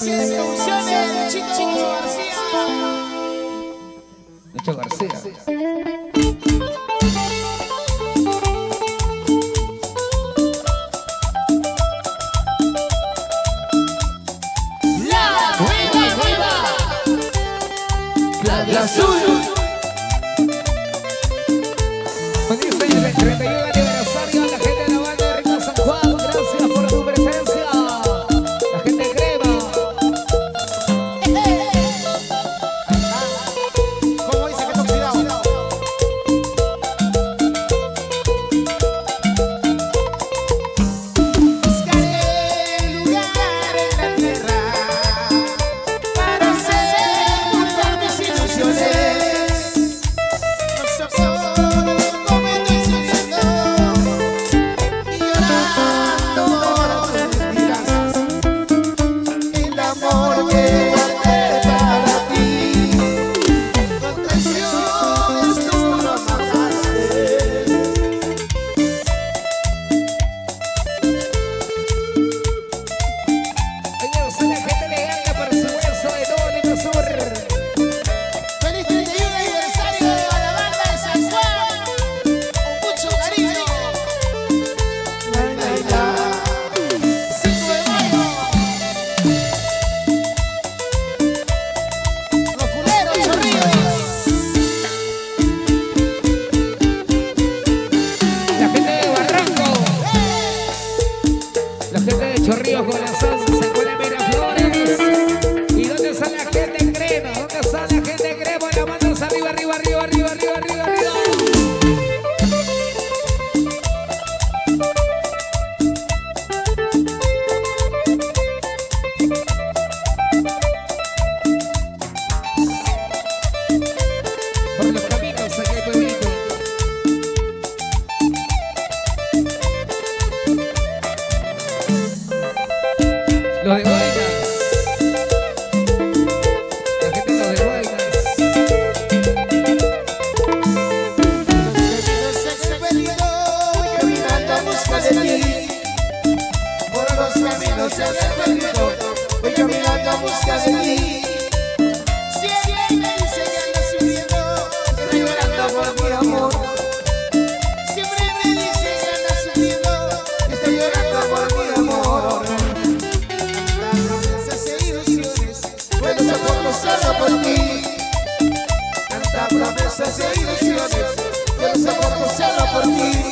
Gracias, producciones, Chico García. Lucho García. La azul. Feliz año del 31 aniversario a la gente de la banda de Rico San Juan. Gracias por tu presencia. La gente de Crema. ¿Cómo dice que no cuidado? Buscaré lugar en la tierra para hacer mis ilusiones. Los ojos como estoy soñando y llorando por tus mentiras. El amor que guardé para ti, con traiciones tú lo mataste. Ellos son la gente legal por supuesto de todo el Lima Sur. Feliz 31 aniversario a la banda de San Juan, con mucho cariño. Cinco de mayo. Los fuleros chorrillos. La gente de Barranco. La gente de Chorrillos Corazón se encuentra en Miraflores. ¿Y dónde está la gente de Crema? ¿Dónde está la gente de Crema? La manos arriba, arriba, arriba, arriba, arriba, arriba, arriba. Por los caminos aquí hay pueblito. Los de Guaymas. La gente de los de Guaymas. Por los caminos se hace perdido, voy caminando a busca de ti. Siempre dice que ando sufriendo, estoy llorando por mi amor. Siempre me dice que ando sufriendo, estoy llorando por mi amor. Las promesas e ilusiones, puedo soporto solo por ti. Tantas promesas e ilusiones, puedo soporto solo por ti.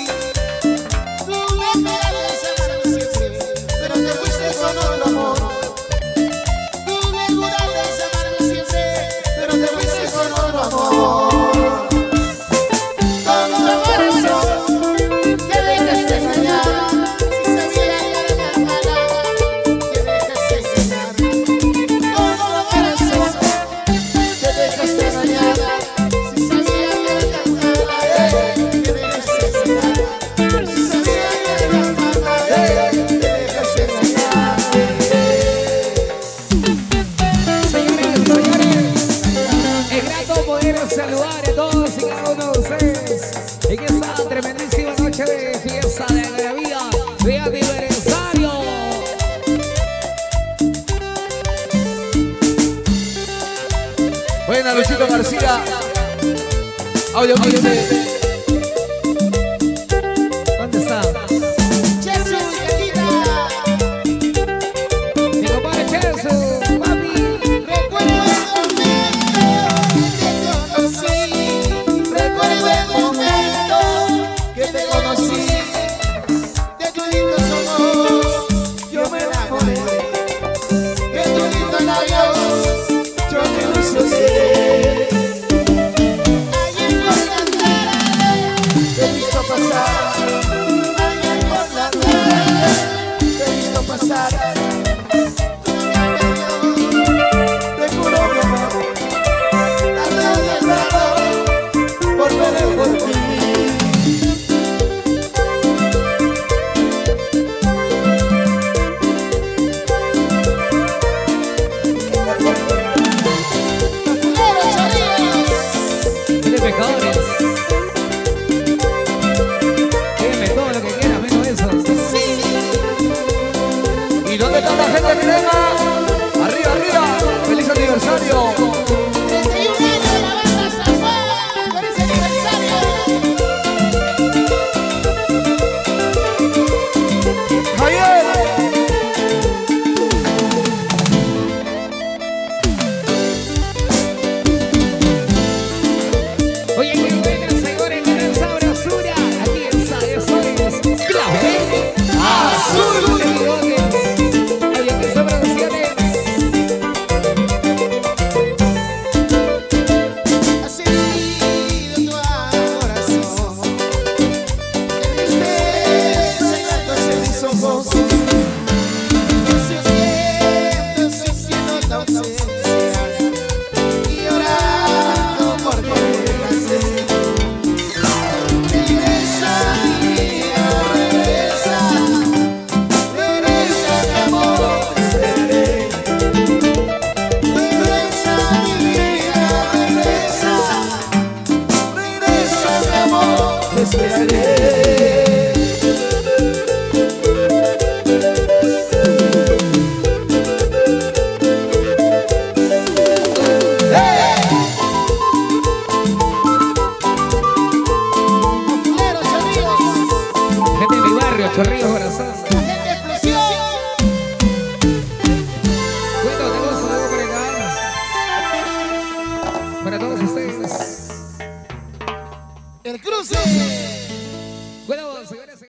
Pero te fuiste con otro amor. Tú me juraste amarme siempre, pero te fuiste con otro amor. Con otro corazón te dejaste engañar. Si sabía que era mi hermana, te dejaste engañar. Con otro corazón te dejaste engañar. Si sabía que era mi hermana, te dejaste engañar. Si sabía que era mi hermana, saludar a todos y cada uno de ustedes en esta tremendísima noche de fiesta de la vida de aniversario. Buena, Luchito García. Audio 15. ¿Dónde está? Chesu, Yaquita. Mi compadre Chesu, papi. Recuerdo el momento que te conocí, de tus lindos ojos yo me enamoré, de tus lindos labios yo me ilusioné. Ayer por la tarde te he visto pasar, ayer por la tarde te he visto pasar. Te juro mi amor, tarde o temprano volveré por ti. Tiene pecadores. Dime todo lo que quieras, menos eso. ¿Y dónde está la gente de Crema? Arriba, aniversario.